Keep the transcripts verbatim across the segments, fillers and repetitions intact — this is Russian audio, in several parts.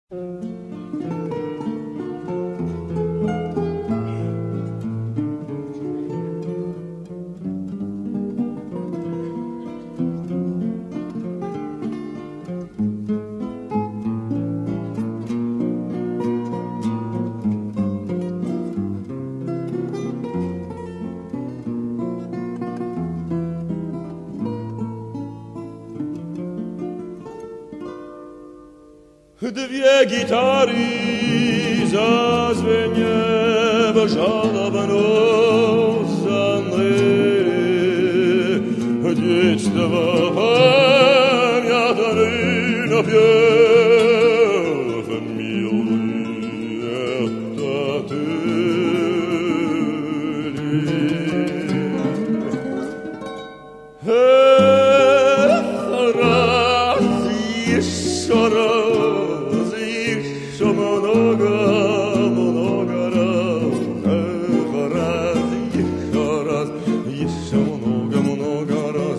Dwie gitary zazwieniewa żalowano-zany, dziectwa pamiętany napiew miłych tatyli. Raz jeszcze raz, jeszcze mnogo, mnogo raz, raz, jeszcze raz, jeszcze mnogo, mnogo raz.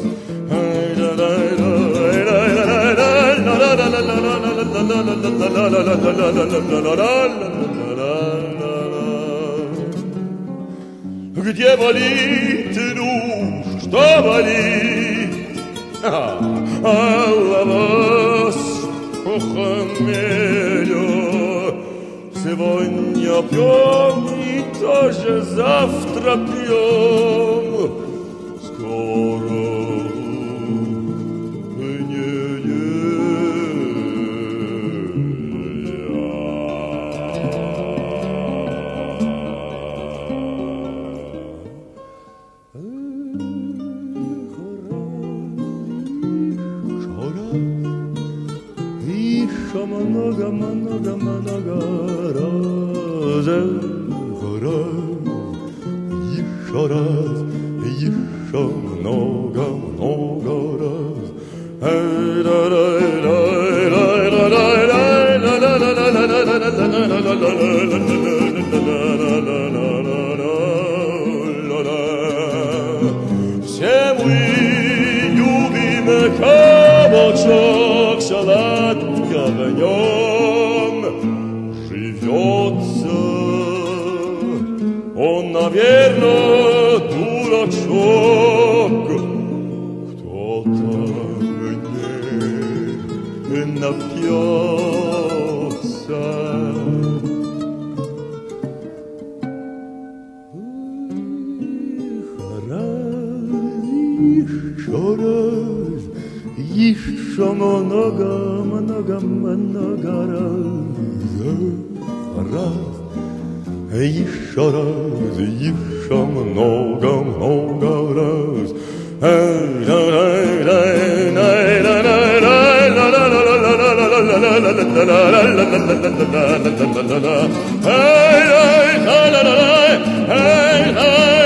Где болит, ну, что болит? Аллах, похмелю. Сегодня пьем и тоже завтра пьем. Скоро много, много, много раз, еще раз, еще много, много раз. Все мы любим кабачок сладко в нем живется. Он, наверное, дурачок. Кто-то мне напьется. Еще раз, еще много, много, много раз, раз, еще раз, еще много, много раз. Hey, hey, hey, hey, hey, hey.